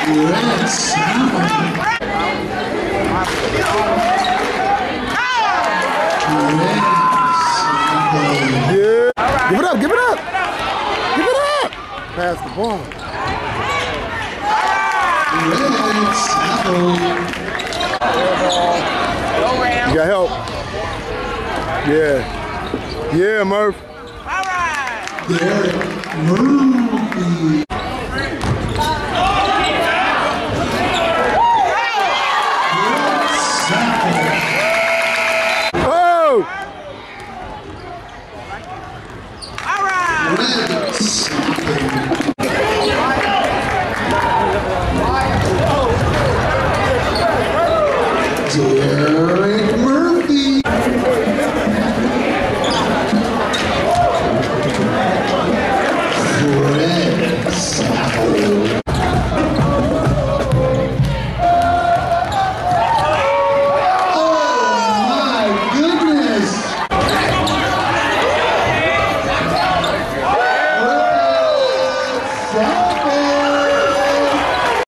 Red Saffold. Yeah. Give it up, give it up. Give it up. Pass the ball. Red Saffold. You got help. Yeah. Yeah, Murph. All right. Derek Murphy. Oh! Red